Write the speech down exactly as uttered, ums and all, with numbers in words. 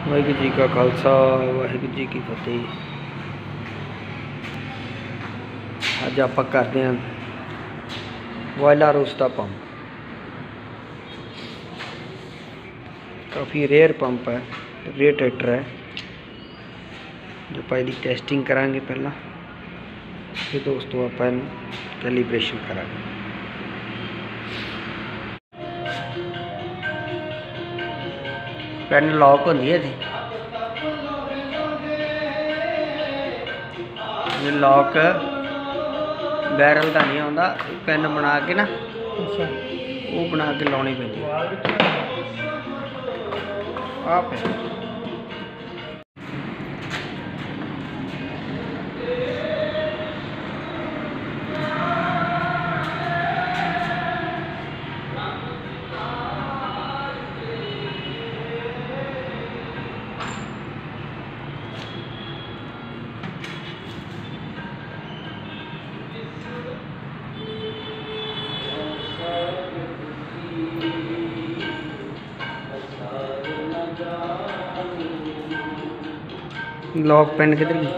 वाहिगुरू जी का खालसा वाहिगुरू जी की फतेह। अज आप करते हैं बिलारुस का पंप। काफ़ी रेयर पंप है, रेयर ट्रैक्टर है जो आप टेस्टिंग करांगे पहला, फिर दोस्तों आप कैलिब्रेशन करांगे। पेन लॉक होती है थी लॉक बैरल का नहीं आता, पेन बना के ना वो बना के लानी पैंती आप लॉक पेन किधर गई?